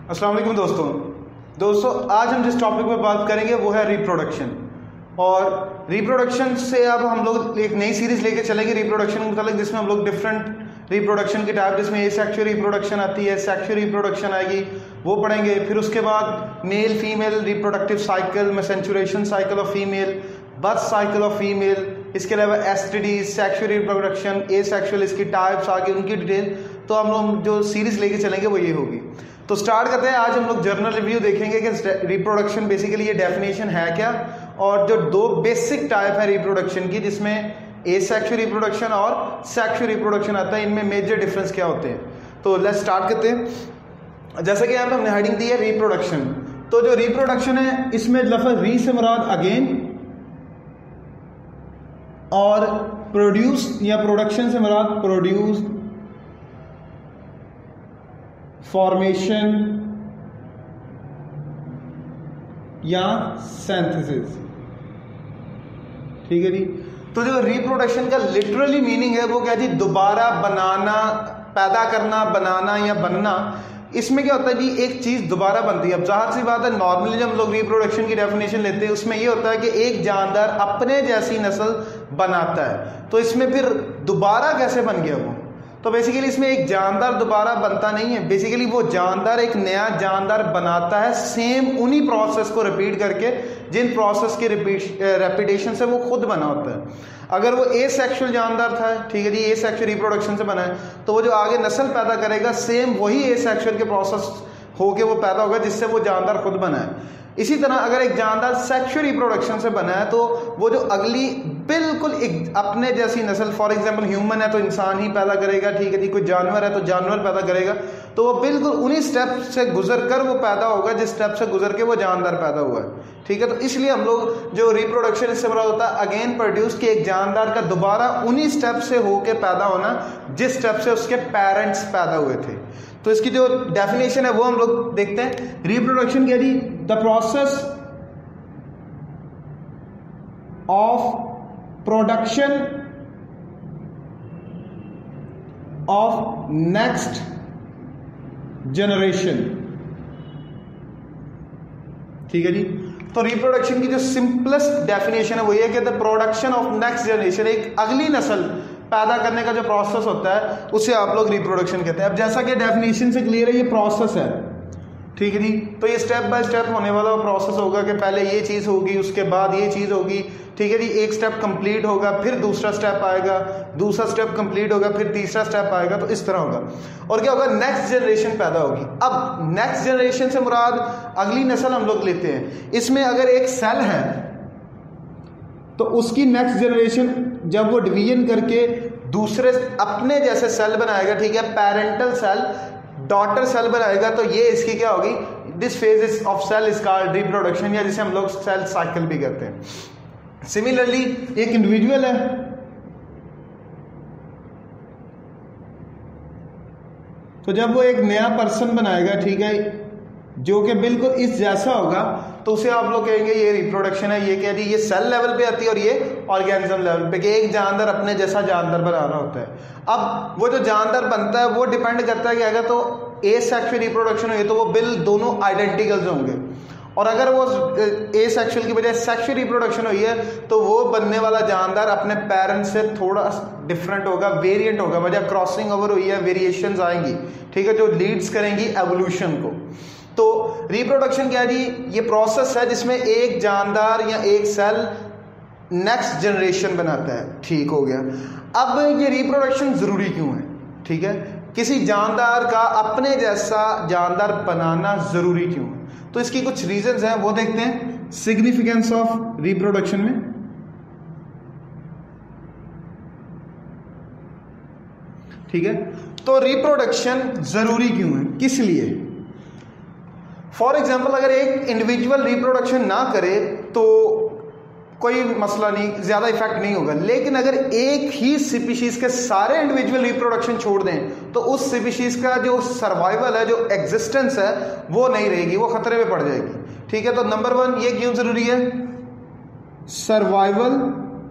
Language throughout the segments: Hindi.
अस्सलाम वालेकुम दोस्तों आज हम जिस टॉपिक पे बात करेंगे वो है रिप्रोडक्शन। और रिप्रोडक्शन से अब हम लोग एक नई सीरीज लेके चलेंगे रिप्रोडक्शन के मतलब, जिसमें हम लोग डिफरेंट रिप्रोडक्शन की टाइप, जिसमें एसेक्सुअल रिप्रोडक्शन आती है, सेक्सुअल रिप्रोडक्शन आएगी, वो पढ़ेंगे। फिर उसके बाद male female reproductive cycle, menstruation cycle of female, birth cycle of female, इसके अलावा एसटीडी, सेक्सुअल रिप्रोडक्शन, एसेक्सुअल, इसकी टाइप्स आगे उनकी डिटेल। तो हम लोग जो सीरीज लेके चलेंगे वो ये होगी। तो स्टार्ट करते हैं। आज हम लोग जर्नल रिव्यू देखेंगे कि रिप्रोडक्शन बेसिकली ये डेफिनेशन है क्या, और जो दो बेसिक टाइप है रिप्रोडक्शन की, जिसमें एसेक्सुअल रिप्रोडक्शन और सेक्सुअल रिप्रोडक्शन आता है, इनमें मेजर डिफरेंस क्या होते हैं। तो लेट्स स्टार्ट करते हैं। जैसे कि यहाँ पे हमने हेडिंग दी है रिप्रोडक्शन। तो जो रिप्रोडक्शन है इसमें लफ्ज़ री से मुराद अगेन, और प्रोड्यूस या प्रोडक्शन से मुराद प्रोड्यूस, फॉर्मेशन या सिंथेसिस। ठीक है जी। तो जो रिप्रोडक्शन का लिटरली मीनिंग है वो क्या जी, दोबारा बनाना, पैदा करना, बनाना या बनना। इसमें क्या होता है जी, एक चीज दोबारा बनती है। अब जाहिर सी बात है, नॉर्मली जब हम लोग रिप्रोडक्शन की डेफिनेशन लेते हैं उसमें ये होता है कि एक जानदार अपने जैसी नस्ल बनाता है। तो इसमें फिर दोबारा कैसे बन गया वो? तो बेसिकली इसमें एक जानदार दोबारा बनता नहीं है, बेसिकली वो जानदार एक नया जानदार बनाता है, सेम उन्हीं प्रोसेस को रिपीट करके जिन प्रोसेस के रेपिटेशन से वो खुद बना होता है। अगर वो एसेक्सुअल जानदार था, ठीक है जी, एसेक्सुअल रिप्रोडक्शन से बना है, तो वो जो आगे नस्ल पैदा करेगा सेम वही एसेक्सुअल के प्रोसेस होके वो पैदा होगा जिससे वो जानदार खुद बना है। इसी तरह अगर एक जानदार सेक्सुअल रिप्रोडक्शन से बना है तो वो जो अगली बिल्कुल एक अपने जैसी नस्ल, फॉर एग्जांपल ह्यूमन है तो इंसान ही पैदा करेगा, ठीक है जी, कोई जानवर है तो जानवर पैदा करेगा, तो वो बिल्कुल उन्हीं स्टेप से गुजर कर वो पैदा होगा जिस स्टेप से गुजर के वो जानदार पैदा हुआ है। ठीक है, तो इसलिए हम लोग जो रिप्रोडक्शन इससे मुराद होता है अगेन प्रोड्यूस, कि एक जानदार का दोबारा उन्हीं स्टेप से होके पैदा होना जिस स्टेप से उसके पेरेंट्स पैदा हुए थे। तो इसकी जो डेफिनेशन है वो हम लोग देखते हैं। रिप्रोडक्शन क्या जी, the process of production of next generation. ठीक है जी। तो रिप्रोडक्शन की जो सिंपलेस्ट डेफिनेशन है वो ये कि the production of next generation, एक अगली नस्ल पैदा करने का जो प्रोसेस होता है उसे आप लोग रिप्रोडक्शन कहते हैं। अब जैसा कि डेफिनेशन से क्लियर है ये प्रोसेस है, ठीक है जी। तो ये स्टेप बाय स्टेप होने वाला प्रोसेस होगा कि पहले ये चीज़ होगी, उसके बाद ये चीज़ होगी, ठीक है जी। एक स्टेप कंप्लीट होगा, फिर दूसरा स्टेप आएगा, दूसरा स्टेप कंप्लीट होगा, फिर तीसरा स्टेप आएगा, तो इस तरह होगा। और क्या होगा, नेक्स्ट जनरेशन पैदा होगी। अब नेक्स्ट जनरेशन से मुराद अगली नस्ल हम लोग लेते हैं। इसमें अगर एक सेल है तो उसकी नेक्स्ट जनरेशन जब वो डिवीजन करके दूसरे अपने जैसे सेल बनाएगा, ठीक है, पेरेंटल सेल, डॉटर सेल बनाएगा, तो ये इसकी क्या होगी, this phase of cell is called reproduction, या जिसे हम लोग सेल साइकिल भी कहते हैं। सिमिलरली एक इंडिविजुअल है, तो जब वो एक नया पर्सन बनाएगा, ठीक है, जो कि बिल्कुल इस जैसा होगा, तो उसे आप लोग कहेंगे ये रिप्रोडक्शन है। ये क्या जी, ये सेल लेवल पे आती है और ये ऑर्गेनिज्म लेवल पे, कि एक जानदार अपने जैसा जानदार बनाना होता है। अब वो जो जानदार बनता है वो डिपेंड करता है कि अगर तो एसेक्सुअल रिप्रोडक्शन हुई तो वो दोनों आइडेंटिकल्स होंगे, और अगर वो एसेक्सुअल की बजाय सेक्सुअल रिप्रोडक्शन हुई है तो वो बनने वाला जानदार अपने पेरेंट्स से थोड़ा डिफरेंट होगा, वेरिएंट होगा, वजह क्रॉसिंग ओवर हुई है, वेरिएशंस आएंगी, ठीक है, जो लीड्स करेंगी एवोल्यूशन को। तो रिप्रोडक्शन क्या जी, ये प्रोसेस है जिसमें एक जानदार या एक सेल नेक्स्ट जनरेशन बनाता है। ठीक हो गया। अब ये रिप्रोडक्शन जरूरी क्यों है? ठीक है, किसी जानदार का अपने जैसा जानदार बनाना जरूरी क्यों है? तो इसकी कुछ रीजंस हैं, वो देखते हैं। सिग्निफिकेंस ऑफ रिप्रोडक्शन में, ठीक है, तो रिप्रोडक्शन जरूरी क्यों है, किस लिए? फॉर एग्जाम्पल अगर एक इंडिविजुअल रिप्रोडक्शन ना करे तो कोई मसला नहीं, ज्यादा इफेक्ट नहीं होगा, लेकिन अगर एक ही स्पीशीज के सारे इंडिविजुअल रिप्रोडक्शन छोड़ दें तो उस स्पीशीज का जो सर्वाइवल है, जो एग्जिस्टेंस है, वो नहीं रहेगी, वो खतरे में पड़ जाएगी। ठीक है, तो नंबर 1 ये क्यों जरूरी है? सर्वाइवल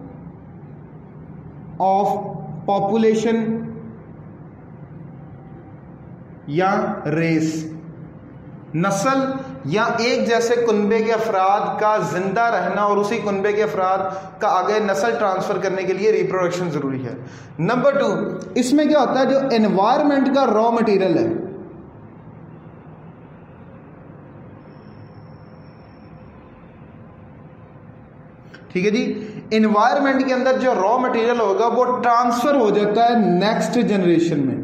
ऑफ पॉपुलेशन या रेस। नस्ल या एक जैसे कुनबे के अफराद का जिंदा रहना और उसी कुनबे के अफराद का आगे नस्ल ट्रांसफर करने के लिए रिप्रोडक्शन जरूरी है। नंबर 2, इसमें क्या होता है, जो एनवायरमेंट का रॉ मटेरियल है, ठीक है जी, एनवायरमेंट के अंदर जो रॉ मटेरियल होगा वो ट्रांसफर हो जाता है नेक्स्ट जनरेशन में।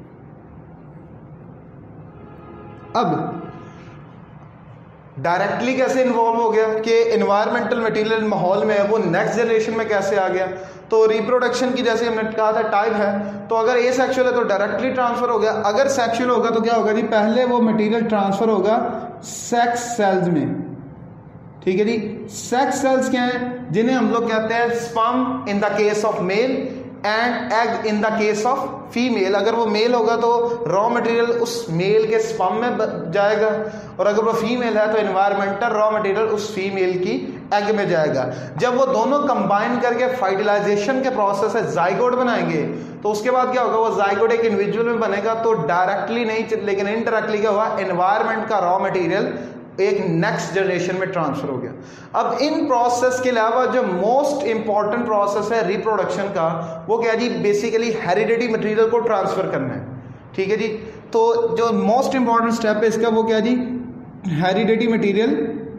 अब डायरेक्टली कैसे इन्वॉल्व हो गया कि एनवायरमेंटल मटेरियल माहौल में है वो नेक्स्ट जनरेशन में कैसे आ गया। तो रिप्रोडक्शन की जैसे हमने कहा था टाइप है, तो अगर एसेक्सुअल है तो डायरेक्टली ट्रांसफर हो गया, अगर सेक्सुअल होगा तो क्या होगा जी, पहले वो मटेरियल ट्रांसफर होगा सेक्स सेल्स में, ठीक है जी। सेक्स सेल्स क्या हैं, जिन्हें हम लोग कहते हैं sperm in the case of male and egg in the case of female. अगर वो मेल होगा तो रॉ मटेरियल उस मेल के स्पर्म में जाएगा, और अगर वो फीमेल है तो एनवायरमेंटल रॉ मटेरियल उस फीमेल की एग में जाएगा। जब वो दोनों कंबाइन करके फर्टिलाइजेशन के प्रोसेस से जाइगोट बनाएंगे तो उसके बाद क्या होगा, वो जाइगोट एक इंडिविजुअल में बनेगा, तो डायरेक्टली नहीं लेकिन इनडायरेक्टली क्या हुआ, एनवायरमेंट का रॉ मटेरियल एक नेक्स्ट जनरेशन में ट्रांसफर हो गया। अब इन प्रोसेस के अलावा जो मोस्ट इंपॉर्टेंट प्रोसेस है रिप्रोडक्शन का, वो क्या जी, बेसिकली हेरिडिटी मटेरियल को ट्रांसफर करना है, ठीक है जी। तो जो मोस्ट इंपॉर्टेंट स्टेप है इसका वो क्या जी, हेरिडिटी मटेरियल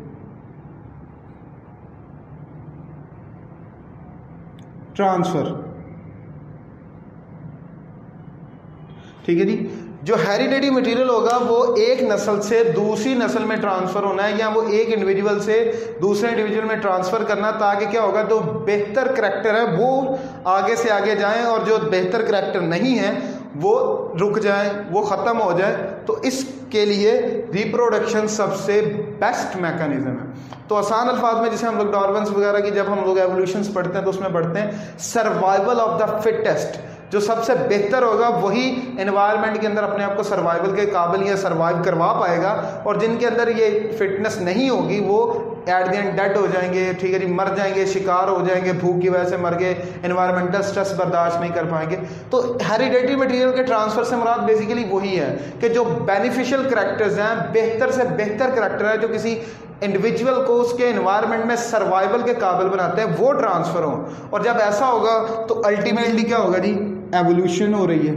ट्रांसफर, ठीक है जी। जो हेरिडिटी मटेरियल होगा वो एक नस्ल से दूसरी नस्ल में ट्रांसफर होना है, या वो एक इंडिविजुअल से दूसरे इंडिविजुअल में ट्रांसफर करना, ताकि क्या होगा, तो बेहतर करैक्टर है वो आगे से आगे जाएं और जो बेहतर करैक्टर नहीं है वो रुक जाए, वो ख़त्म हो जाए। तो इसके लिए रिप्रोडक्शन सबसे बेस्ट मैकेनिज्म है। तो आसान अल्फाज में जैसे हम लोग डार्विन्स वगैरह की जब हम लोग एवोल्यूशंस पढ़ते हैं तो उसमें पढ़ते हैं सर्वाइवल ऑफ द फिटेस्ट, जो सबसे बेहतर होगा वही एनवायरनमेंट के अंदर अपने आप को सर्वाइवल के काबिल या सर्वाइव करवा पाएगा, और जिनके अंदर ये फिटनेस नहीं होगी वो एट द एंड डेड हो जाएंगे, ठीक है जी, मर जाएंगे, शिकार हो जाएंगे, भूख की वजह से मर गए, एनवायरमेंटल स्ट्रेस बर्दाश्त नहीं कर पाएंगे। तो हेरिडिटी मटेरियल के ट्रांसफर से मुराद बेसिकली वही है कि जो बेनिफिशियल करैक्टर्स हैं, बेहतर से बेहतर करैक्टर है जो किसी इंडिविजुअल को उसके एनवायरनमेंट में सर्वाइवल के काबिल बनाते हैं, वो ट्रांसफर हो। और जब ऐसा होगा तो अल्टीमेटली क्या होगा जी, एवोल्यूशन हो रही है,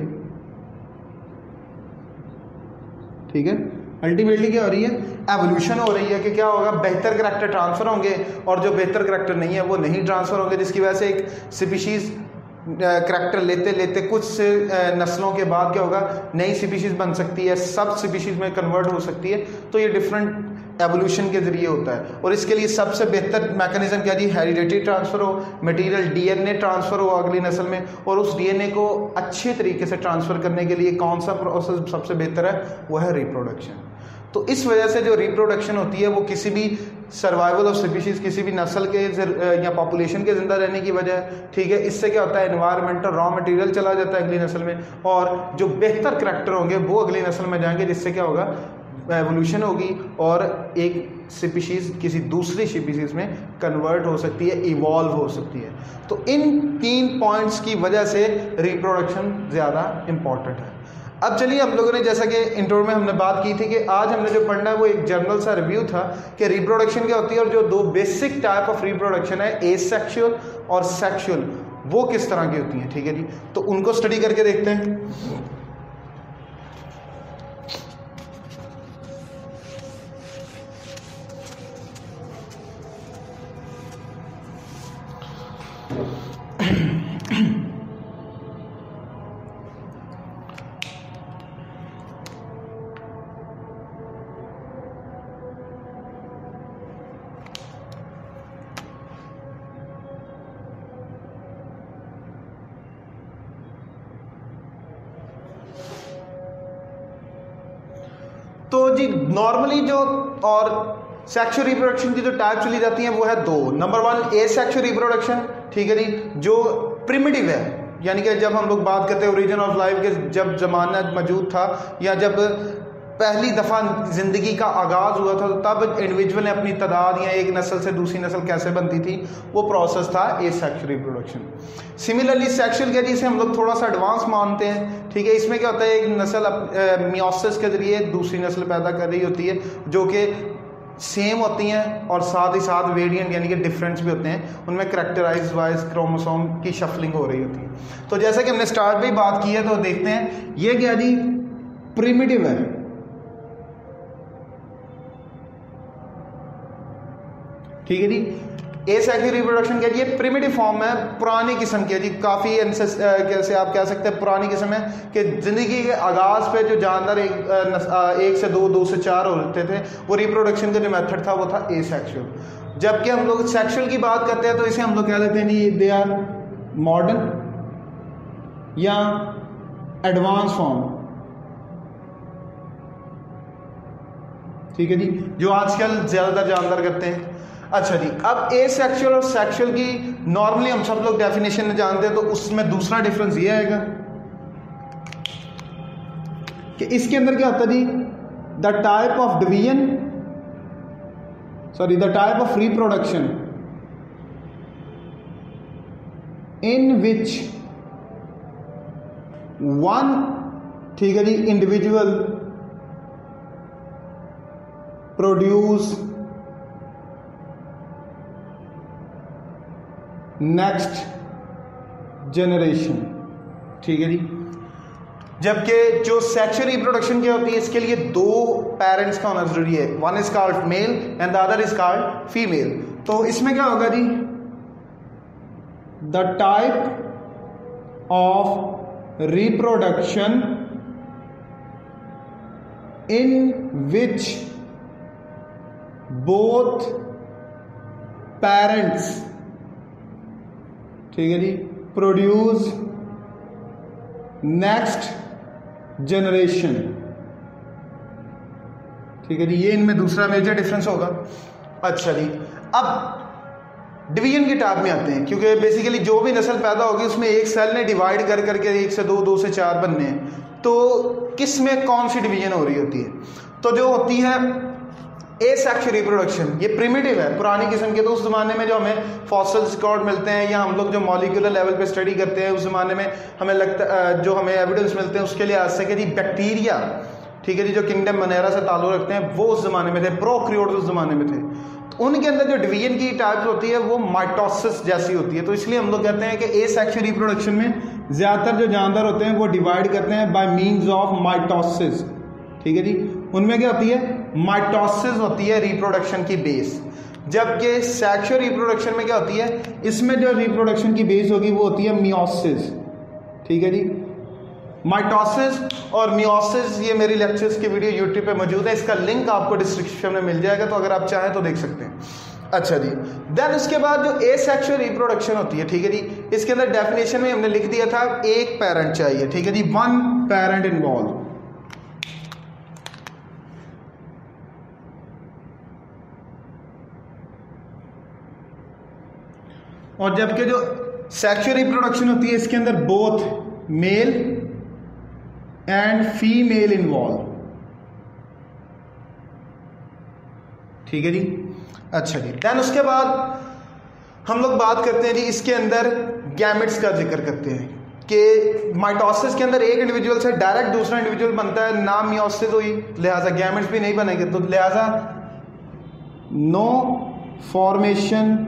ठीक है, अल्टीमेटली क्या हो रही है, एवोल्यूशन हो रही है कि क्या होगा, बेहतर करैक्टर ट्रांसफर होंगे और जो बेहतर करैक्टर नहीं है वो नहीं ट्रांसफर होंगे, जिसकी वजह से एक स्पीशीज करैक्टर लेते लेते कुछ नस्लों के बाद क्या होगा, नई स्पीशीज बन सकती है, सब स्पीशीज में कन्वर्ट हो सकती है। तो ये डिफरेंट एवोल्यूशन के जरिए होता है, और इसके लिए सबसे बेहतर मैकेनिज्म क्या जी, हेरिडिटी ट्रांसफर हो, मटेरियल डीएनए ट्रांसफर हो अगली नस्ल में, और उस डीएनए को अच्छे तरीके से ट्रांसफर करने के लिए कौन सा प्रोसेस सबसे बेहतर है, वो है रिप्रोडक्शन। तो इस वजह से जो रिप्रोडक्शन होती है वो किसी भी सर्वाइवल ऑफ स्पीशीज, किसी भी नस्ल के या पॉपुलेशन के जिंदा रहने की वजह, ठीक है, इससे क्या होता है, एनवायरमेंटल रॉ मटेरियल चला जाता है अगली नस्ल में, और जो बेहतर करैक्टर होंगे वो अगली नस्ल में जाएंगे, जिससे क्या होगा, एवोल्यूशन होगी और एक स्पीशीज किसी दूसरी स्पीशीज में कन्वर्ट हो सकती है, इवॉल्व हो सकती है। तो इन 3 पॉइंट्स की वजह से रिप्रोडक्शन ज़्यादा इम्पॉर्टेंट है। अब चलिए, हम लोगों ने जैसा कि इंट्रो में हमने बात की थी कि आज हमने जो पढ़ना है वो एक जनरल सा रिव्यू था कि रिप्रोडक्शन क्या होती है, और जो 2 बेसिक टाइप ऑफ रिप्रोडक्शन है, एसेक्सुअल और सेक्सुअल, वो किस तरह की होती हैं, ठीक है जी। तो उनको स्टडी करके देखते हैं। तो जी नॉर्मली जो और सेक्सुअल रिप्रोडक्शन की जो टाइप चली जाती हैं वो है 2। नंबर 1 एसेक्सुअल रिप्रोडक्शन, ठीक है जी, जो प्रिमिटिव है, यानी कि जब हम लोग बात करते हैं ओरिजिन ऑफ लाइफ के, जब जमाना मौजूद था या जब पहली दफ़ा ज़िंदगी का आगाज़ हुआ था, तो तब इंडिविजुअल ने अपनी तादाद या एक नस्ल से दूसरी नस्ल कैसे बनती थी, वो प्रोसेस था एसेक्सुअल रिप्रोडक्शन। सिमिलरली सेक्सुअल के जिसे हम लोग थोड़ा सा एडवांस मानते हैं, ठीक है। इसमें क्या होता है, एक नस्ल मियोसिस के ज़रिए दूसरी नस्ल पैदा कर रही होती है, जो कि सेम होती हैं और साथ ही साथ वेरिएंट यानी कि डिफरेंस भी होते हैं, उनमें करैक्टराइज वाइज क्रोमोसोम की शफलिंग हो रही होती है। तो जैसा कि हमने स्टार्ट में ही बात की है, तो देखते हैं ये क्या जी, प्रिमिटिव है, ठीक है जी। एसेक्सुअल रिप्रोडक्शन क्या, ये प्रिमिटिव फॉर्म है, पुरानी किस्म की है जी, काफ़ी कैसे आप कह सकते हैं पुरानी किस्म है कि ज़िंदगी के आगाज़ पे जो जानवर एक से दो, दो से चार होते थे, वो रिप्रोडक्शन का जो मेथड था वो था एसेक्सुअल। जबकि हम लोग सेक्सुअल की बात करते हैं तो इसे हम लोग कह लेते हैं जी दे आर मॉडर्न या एडवांस फॉर्म, ठीक है जी, जो आजकल ज़्यादातर जानवर करते हैं। अच्छा जी, अब एसेक्सुअल और सेक्सुअल की नॉर्मली हम सब लोग डेफिनेशन में जानते हैं, तो उसमें दूसरा डिफरेंस ये आएगा कि इसके अंदर क्या होता है जी, the type of division, sorry the type of reproduction in which one, ठीक है जी, इंडिविजुअल प्रोड्यूस नेक्स्ट जनरेशन, ठीक है जी। जबकि जो सेक्सुअल रिप्रोडक्शन क्या होती है, इसके लिए दो पेरेंट्स का होना जरूरी है, one is called male and the other is called female. तो इसमें क्या होगा जी, the type of reproduction in which both parents, ठीक है जी, प्रोड्यूस नेक्स्ट जनरेशन, ठीक है जी, ये इनमें दूसरा मेजर डिफरेंस होगा। अच्छा जी, अब डिवीजन के टाइप में आते हैं, क्योंकि बेसिकली जो भी नस्ल पैदा होगी उसमें एक सेल ने डिवाइड कर करके एक से दो, दो से चार बनने हैं, तो किस में कौन सी डिवीजन हो रही होती है, तो जो होती है एसेक्सुअल रिप्रोडक्शन, ये प्रिमिटिव है, पुरानी किस्म के। तो उस ज़माने में जो हमें फॉसिल रिकॉर्ड मिलते हैं या हम लोग जो मॉलिक्यूलर लेवल पे स्टडी करते हैं, उस ज़माने में हमें लगता जो हमें एविडेंस मिलते हैं उसके लिए आज से कि जी बैक्टीरिया, ठीक है जी, जो किंगडम मनेरा से ताल्लुक़ रखते हैं, वो उस ज़माने में थे, प्रोक्रियोट्स उस ज़माने में थे। तो उनके अंदर जो डिवीजन की टाइप्स होती है वो माइटोसिस जैसी होती है। तो इसलिए हम लोग कहते हैं कि एसेक्सुअल रिप्रोडक्शन में ज़्यादातर जो जानवर होते हैं वो डिवाइड करते हैं बाय मीन्स ऑफ माइटोसिस, ठीक है जी। उनमें क्या होती है, माइटोसिस होती है रिप्रोडक्शन की बेस। जबकि सेक्सुअल रिप्रोडक्शन में क्या होती है, इसमें जो रिप्रोडक्शन की बेस होगी वो होती है मियोसिस, ठीक है जी। माइटोसिस और मियोसिस, ये मेरी लेक्चर्स की वीडियो यूट्यूब पे मौजूद है, इसका लिंक आपको डिस्क्रिप्शन में मिल जाएगा, तो अगर आप चाहें तो देख सकते हैं। अच्छा जी, देन उसके बाद जो एसेक्सुअल रिप्रोडक्शन होती है, ठीक है जी, इसके अंदर डेफिनेशन में हमने लिख दिया था एक पेरेंट चाहिए, ठीक है जी, वन पेरेंट इन्वॉल्व। और जबकि जो सेक्सुअल रिप्रोडक्शन होती है इसके अंदर both male and female involve, ठीक है जी। अच्छा जी, देन उसके बाद हम लोग बात करते हैं जी, इसके अंदर गैमेट्स का जिक्र करते हैं कि माइटोसिस के अंदर एक इंडिविजुअल से डायरेक्ट दूसरा इंडिविजुअल बनता है, ना मियोसिस हुई, लिहाजा गैमेट्स भी नहीं बनेंगे, तो लिहाजा नो फॉर्मेशन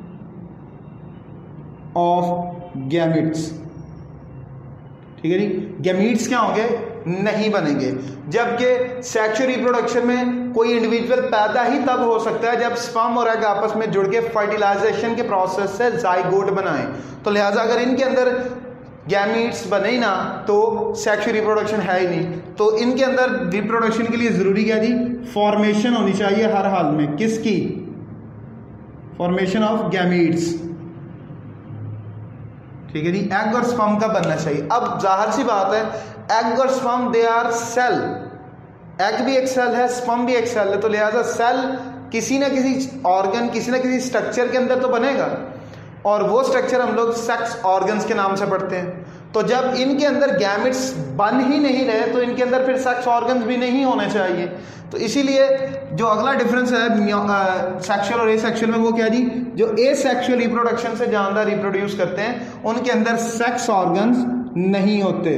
ऑफ गैमेट्स, ठीक है जी। गैमेट्स क्या होंगे, नहीं बनेंगे। जबकि सेक्सुअल रिप्रोडक्शन में कोई इंडिविजुअल पैदा ही तब हो सकता है जब स्पर्म और एग आपस में जुड़ के फर्टिलाइजेशन के प्रोसेस से जाइगोट बनाएं। तो लिहाजा अगर इनके अंदर गैमेट्स बने ही ना तो सेक्सुअल रिप्रोडक्शन है ही नहीं। तो इनके अंदर रिप्रोडक्शन के लिए जरूरी क्या जी, फॉर्मेशन होनी चाहिए हर हाल में, किसकी, फॉर्मेशन ऑफ गैमेट्स, ठीक है जी, एग और स्पर्म का बनना चाहिए। अब जाहिर सी बात है, एग और sperm they are cell, egg भी एक सेल है, स्पर्म भी एक सेल है, तो लिहाजा सेल किसी ना किसी ऑर्गन, किसी ना किसी स्ट्रक्चर के अंदर तो बनेगा, और वो स्ट्रक्चर हम लोग सेक्स ऑर्गन्स के नाम से पढ़ते हैं। तो जब इनके अंदर गैमेट्स बन ही नहीं रहे तो इनके अंदर फिर सेक्स ऑर्गन्स भी नहीं होने चाहिए। तो इसीलिए जो अगला डिफरेंस है सेक्सुअल और एसेक्सुअल में, वो क्या जी, जो एसेक्सुअल रिप्रोडक्शन से जानदार रिप्रोड्यूस करते हैं उनके अंदर सेक्स ऑर्गन्स नहीं होते।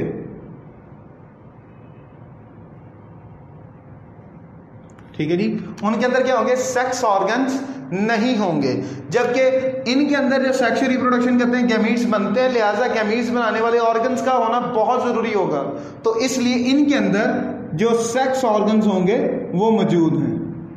ठीक है जी, उनके अंदर क्या होंगे, सेक्स ऑर्गन्स नहीं होंगे। जबकि इनके अंदर जो सेक्सुअल रिप्रोडक्शन करते हैं गैमीट्स बनते हैं, लिहाजा गैमीट्स बनाने वाले ऑर्गन्स का होना बहुत जरूरी होगा। तो इसलिए इनके अंदर जो सेक्स ऑर्गन्स होंगे वो मौजूद हैं।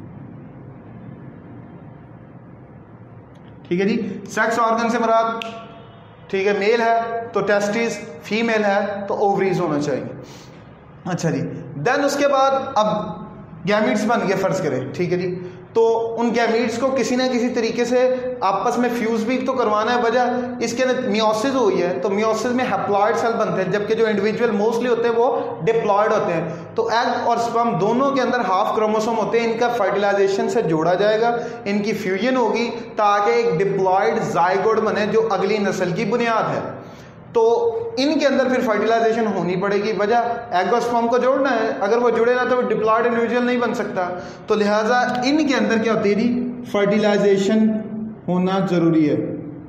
ठीक है जी, सेक्स ऑर्गन से मुराद, ठीक है, मेल है तो टेस्टिस, फीमेल है तो ओवरीज होना चाहिए। अच्छा जी, देन उसके बाद अब गैमीट्स बन गए फर्ज करें, ठीक है जी, तो उन गैमीट्स को किसी ना किसी तरीके से आपस में फ्यूज भी तो करवाना है। वजह इसके अंदर मियोसिस हुई है, तो मियोसिस में हैप्लॉइड सेल बनते हैं, जबकि जो इंडिविजुअल मोस्टली होते हैं वो डिप्लॉयड होते हैं। तो एग और स्पर्म दोनों के अंदर हाफ क्रोमोसोम होते हैं, इनका फर्टिलाइजेशन से जोड़ा जाएगा, इनकी फ्यूजन होगी ताकि एक डिप्लॉयड जाइगोट बने जो अगली नस्ल की बुनियाद है। तो इनके अंदर फिर फर्टिलाइजेशन होनी पड़ेगी। वजह एग और स्पर्म को जोड़ना है, अगर वो जुड़े ना तो वो डिप्लॉयड इंडिविजुअल नहीं बन सकता। तो लिहाजा इनके अंदर क्या होती है जी, फर्टिलाइजेशन होना जरूरी है।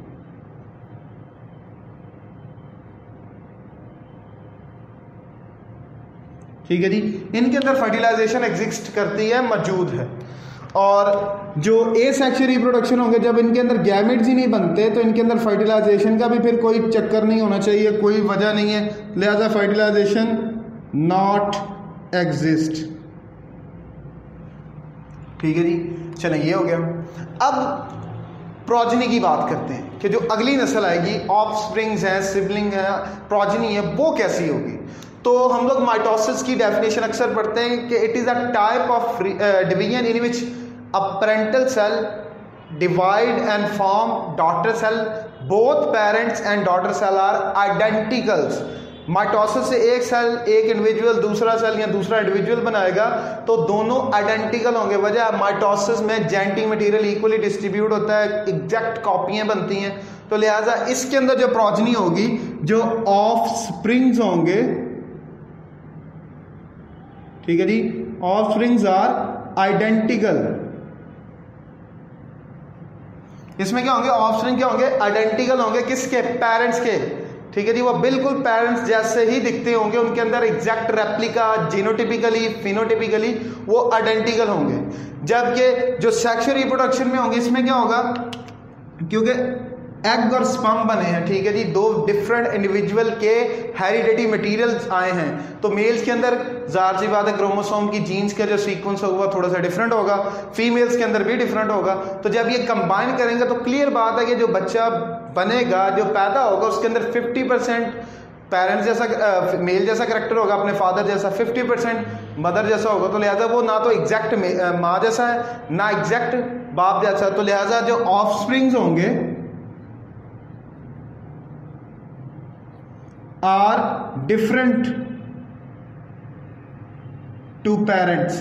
ठीक है जी, इनके अंदर फर्टिलाइजेशन एग्जिस्ट करती है, मौजूद है। और जो एसेक्सुअल रिप्रोडक्शन होंगे, जब इनके अंदर गैमेट्स ही नहीं बनते तो इनके अंदर फर्टिलाइजेशन का भी फिर कोई चक्कर नहीं होना चाहिए, कोई वजह नहीं है, लिहाजा फर्टिलाइजेशन नॉट एग्जिस्ट। ठीक है जी, चलें ये हो गया। अब प्रोजनी की बात करते हैं कि जो अगली नस्ल आएगी, ऑफस्प्रिंग्स हैं, सिबलिंग है, प्रोजनी है, वो कैसी होगी। तो हम लोग माइटोसिस की डेफिनेशन अक्सर पढ़ते हैं कि it is a type of division in which a parental cell divide and form daughter cell. Both parents and daughter cell are identicals. Mitosis से एक सेल, एक इंडिविजुअल दूसरा सेल या दूसरा इंडिविजुअल बनाएगा तो दोनों आइडेंटिकल होंगे। वजह माइटोसिस में जेनेटिक मटेरियल इक्वली डिस्ट्रीब्यूट होता है, एग्जैक्ट कॉपियां बनती हैं। तो लिहाजा इसके अंदर जो प्रोजनी होगी, जो ऑफस्प्रिंग्स होंगे, ठीक है जी, ऑफस्प्रिंग्स आर आइडेंटिकल। इसमें क्या होंगे, ऑफस्प्रिंग क्या होंगे, आइडेंटिकल होंगे, किसके, पेरेंट्स के। ठीक है जी, वो बिल्कुल पेरेंट्स जैसे ही दिखते होंगे, उनके अंदर एग्जैक्ट रेप्लिका, जीनोटिपिकली, फिनोटिपिकली वो आइडेंटिकल होंगे। जबकि जो सेक्सुअल रिप्रोडक्शन में होंगे, इसमें क्या होगा, क्योंकि एग और स्पर्म बने हैं, ठीक है जी, दो डिफरेंट इंडिविजुअल के हेरिडिटी मटेरियल्स आए हैं, तो मेल्स के अंदर ज़ाहिर सी बात है क्रोमोसोम की जीन्स का जो सीक्वेंस होगा थोड़ा सा डिफरेंट होगा, फीमेल्स के अंदर भी डिफरेंट होगा। तो जब ये कंबाइन करेंगे तो क्लियर बात है कि जो बच्चा बनेगा, जो पैदा होगा, उसके अंदर 50% पेरेंट्स जैसा, मेल जैसा करेक्टर होगा, अपने फादर जैसा, 50% मदर जैसा होगा। तो लिहाजा वो ना तो एग्जैक्ट माँ जैसा है, ना एग्जैक्ट बाप जैसा। तो लिहाजा जो ऑफस्प्रिंग्स होंगे आर डिफरेंट टू पेरेंट्स।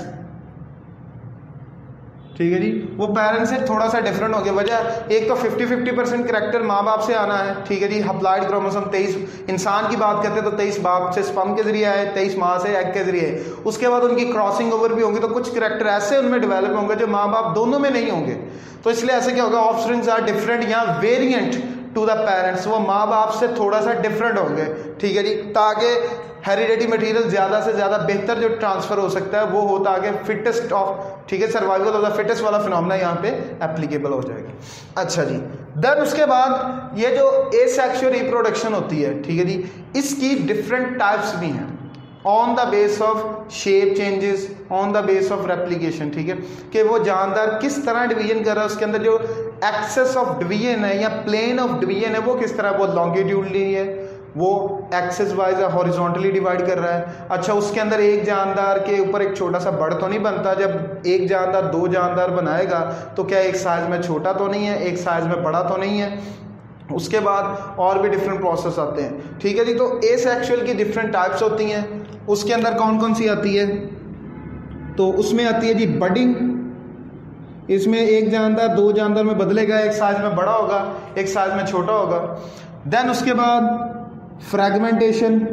ठीक है जी, वो पेरेंट्स से थोड़ा सा डिफरेंट हो गया। वजह एक तो 50-50% करेक्टर माँ बाप से आना है, ठीक है जी, हप्लॉइड क्रोमोसोम 23 इंसान की बात करते हैं तो 23 बाप से स्पर्म के जरिए है, 23 माँ से एग के जरिए है। उसके बाद उनकी क्रॉसिंग ओवर भी होंगी, तो कुछ करेक्टर ऐसे उनमें डेवलप होंगे जो माँ बाप दोनों में नहीं होंगे। तो इसलिए ऐसे क्या होगा, ऑफस्प्रिंग्स आर डिफरेंट या वेरिएंट टू द पेरेंट्स, वो माँ बाप से थोड़ा सा डिफरेंट होंगे। ठीक है जी, ताकि हेरिडिटी मटेरियल ज़्यादा से ज़्यादा बेहतर जो ट्रांसफ़र हो सकता है वो हो, ताकि फिटेस्ट ऑफ, ठीक है, सर्वाइवल ऑफ द फिटेस्ट वाला फिनोमेना यहाँ पे एप्लीकेबल हो जाएगी। अच्छा जी, देन उसके बाद ये जो एसेक्सुअल रिप्रोडक्शन होती है, ठीक है जी, इसकी डिफरेंट टाइप्स भी हैं on the base of shape changes, on the base of replication. ठीक है, कि वो जानदार किस तरह डिवीजन कर रहा है, उसके अंदर जो एक्सेस ऑफ डिवीजन है या प्लेन ऑफ डिवीजन है वो किस तरह, वो लॉन्गिट्यूडली है, वो एक्सेस वाइज हॉरिजॉन्टली डिवाइड कर रहा है। अच्छा, उसके अंदर एक जानदार के ऊपर एक छोटा सा बड़ तो नहीं बनता। जब एक जानदार दो जानदार बनाएगा तो क्या एक साइज में छोटा तो नहीं है, एक साइज में बड़ा तो नहीं है। उसके बाद और भी डिफरेंट प्रोसेस आते हैं। ठीक है जी, तो एसेक्सुअल की डिफरेंट टाइप्स होती हैं। उसके अंदर कौन कौन सी आती है, तो उसमें आती है जी बडिंग। इसमें एक जानदार दो जानदार में बदलेगा, एक साइज में बड़ा होगा, एक साइज में छोटा होगा। देन उसके बाद फ्रैगमेंटेशन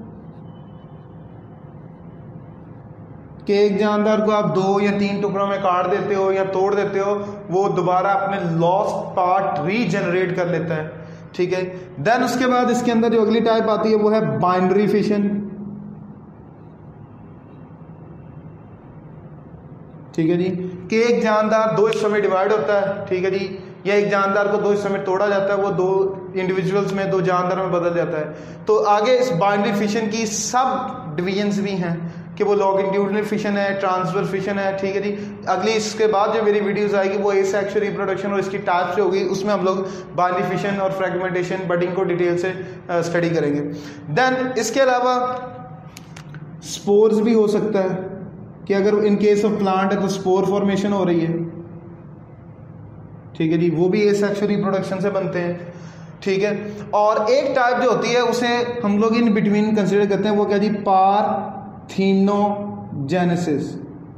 कि एक जानदार को आप 2 या 3 टुकड़ों में काट देते हो या तोड़ देते हो, वो दोबारा अपने लॉस्ट पार्ट रीजनरेट कर लेता है, ठीक है। देन उसके बाद इसके अंदर जो अगली टाइप आती है वो है बाइनरी फिशन, ठीक है जी, कि एक जानदार 2 हिस्सों में डिवाइड होता है, ठीक है जी, या एक जानदार को 2 हिस्सों में तोड़ा जाता है, वो 2 इंडिविजुअल्स में 2 जानदार में बदल जाता है। तो आगे इस बाइनरी फिशन की सब डिवीजन्स भी हैं कि वो लॉन्गिट्यूडिनल फिशन है, ट्रांसवर्स फिशन है, ठीक है जी। अगली इसके बाद जो मेरी वीडियोस आएगी वो एसेक्सुअल रिप्रोडक्शन और इसकी टाइप्स होगी, उसमें हम लोग बाइनरी फिशन और फ्रैगमेंटेशन बडिंग को डिटेल से स्टडी करेंगे। देन इसके अलावा स्पोर्स भी हो सकता है कि अगर इन केस ऑफ प्लांट है तो स्पोर फॉर्मेशन हो रही है, ठीक है जी, वो भी एसेक्सुअल रिप्रोडक्शन से बनते हैं, ठीक है। और एक टाइप जो होती है उसे हम लोग इन बिटवीन कंसिडर करते हैं, वो क्या जी, पार्थेनोजेनेसिस।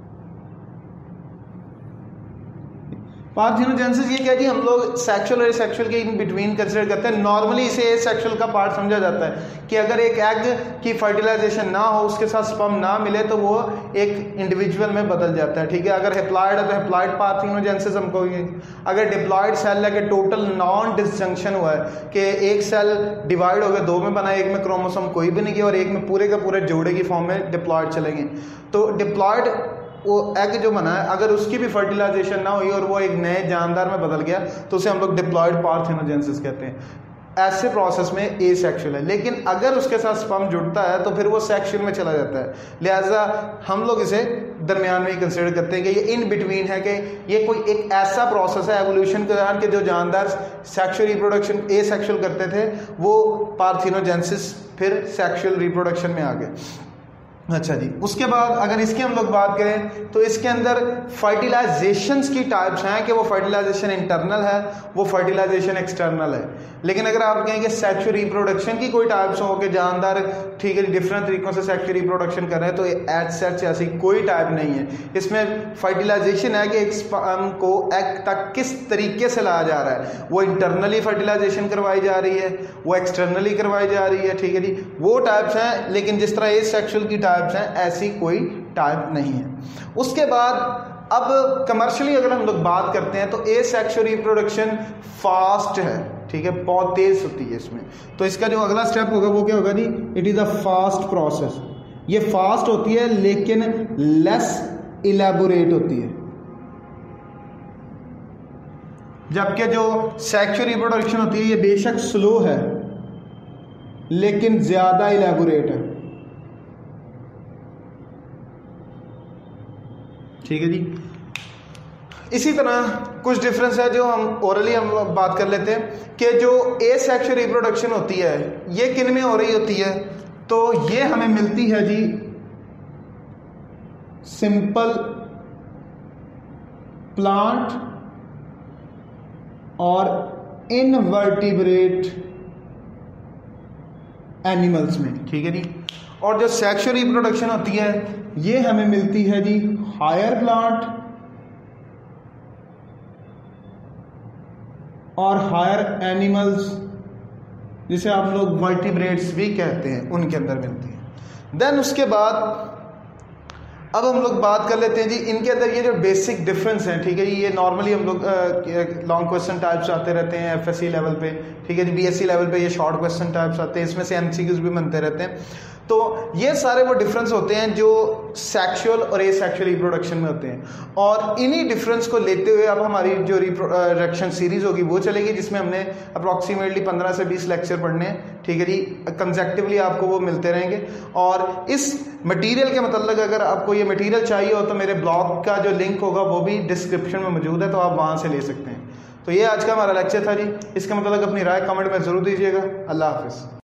पार्थेनोजेनेसिस ये क्या जी, हम लोग सेक्सुअल और एसेक्सुअल के इन बिटवीन कंसिडर करते हैं। नॉर्मली इसे एसेक्सुअल का पार्ट समझा जाता है कि अगर एक एग की फर्टिलाइजेशन ना हो, उसके साथ स्पर्म ना मिले तो वो एक इंडिविजुअल में बदल जाता है, ठीक है। अगर हेप्लॉइड है तो हेप्लॉइड पार्थेनोजेनेसिस हम कहेंगे। अगर डिप्लॉइड सेल है कि टोटल नॉन डिसजंक्शन हुआ है कि एक सेल डिवाइड हो गया, 2 में बना, एक में क्रोमोसोम कोई भी नहीं किया और एक में पूरे का पूरे जोड़े की फॉर्म में डिप्लॉइड चलेंगे, तो डिप्लॉइड वो एग जो बना है अगर उसकी भी फर्टिलाइजेशन ना हुई और वो एक नए जानदार में बदल गया तो उसे हम लोग डिप्लॉइड पार्थेनोजेनेसिस कहते हैं। ऐसे प्रोसेस में एसेक्सुअल है, लेकिन अगर उसके साथ स्पर्म जुड़ता है तो फिर वो सेक्सुअल में चला जाता है। लिहाजा हम लोग इसे दरमियान में ही कंसिडर करते हैं कि ये इन बिटवीन है, कि ये कोई एक ऐसा प्रोसेस है एवोल्यूशन के दौरान कि जो जानदार सेक्सुअल रिप्रोडक्शन एसेक्सुअल करते थे वो पार्थेनोजेनेसिस फिर सेक्सुअल रिप्रोडक्शन में आ गए। अच्छा जी, उसके बाद अगर इसकी हम लोग बात करें तो इसके अंदर फर्टिलाइजेशंस की टाइप्स हैं कि वो फर्टिलाइजेशन इंटरनल है, वो फर्टिलाइजेशन एक्सटर्नल है। लेकिन अगर आप कहें कि सेक्सुअल रिप्रोडक्शन की कोई टाइप्स हो कि जानदार, ठीक है, डिफरेंट तरीकों से सेक्सुअल रिप्रोडक्शन कर रहे हैं, तो एज सच ऐसी कोई टाइप नहीं है। इसमें फर्टिलाइजेशन है कि एक स्पर्म को एग तक किस तरीके से लाया जा रहा है, वो इंटरनली फर्टिलाइजेशन करवाई जा रही है, वो एक्सटर्नली करवाई जा रही है, ठीक है जी, वो टाइप्स हैं। लेकिन जिस तरह एसेक्सुअल की टाइप्स हैं ऐसी कोई टाइप नहीं है। उसके बाद अब कमर्शियली अगर हम लोग बात करते हैं तो एसेक्सुअल रिप्रोडक्शन फास्ट है, ठीक है, बहुत तेज होती है इसमें। तो इसका जो अगला स्टेप होगा वो क्या होगा जी, it is a fast process. ये फास्ट होती है लेकिन लेस इलेबोरेट होती है, जबकि जो सेक्सुअल रिप्रोडक्शन होती है ये बेशक स्लो है लेकिन ज्यादा इलेबोरेट है, ठीक है जी। इसी तरह कुछ डिफरेंस है जो हम ओरली हम बात कर लेते हैं कि जो एसेक्सुअल रिप्रोडक्शन होती है ये किन में हो रही होती है, तो ये हमें मिलती है जी सिंपल प्लांट और इनवर्टिब्रेट एनिमल्स में, ठीक है जी। और जो सेक्सुअल रिप्रोडक्शन होती है ये हमें मिलती है जी हायर प्लांट और हायर एनिमल्स, जिसे आप लोग वर्टिब्रेट्स भी कहते हैं, उनके अंदर मिलती है। देन उसके बाद अब हम लोग बात कर लेते हैं जी इनके अंदर ये जो बेसिक डिफरेंस है, ठीक है जी। ये नॉर्मली हम लोग लॉन्ग क्वेश्चन टाइप्स आते रहते हैं एफएससी लेवल पे, ठीक है जी, बीएससी लेवल पे ये शॉर्ट क्वेश्चन टाइप्स आते हैं, इसमें से एमसीक्यूज भी बनते रहते हैं। तो ये सारे वो डिफरेंस होते हैं जो सेक्सुअल और एसेक्सुअल रिप्रोडक्शन में होते हैं। और इन्हीं डिफरेंस को लेते हुए अब हमारी जो रिप्रोडक्शन सीरीज होगी वो चलेगी, जिसमें हमने अप्रॉक्सीमेटली 15 से 20 लेक्चर पढ़ने हैं, ठीक है जी, कंसेक्टिवली आपको वो मिलते रहेंगे। और इस मटेरियल के मतलब अगर आपको ये मटेरियल चाहिए हो तो मेरे ब्लॉग का जो लिंक होगा वो भी डिस्क्रिप्शन में मौजूद है, तो आप वहाँ से ले सकते हैं। तो ये आज का हमारा लेक्चर था जी। इसका मतलब अपनी राय कमेंट में ज़रूर दीजिएगा। अल्लाह हाफिज़।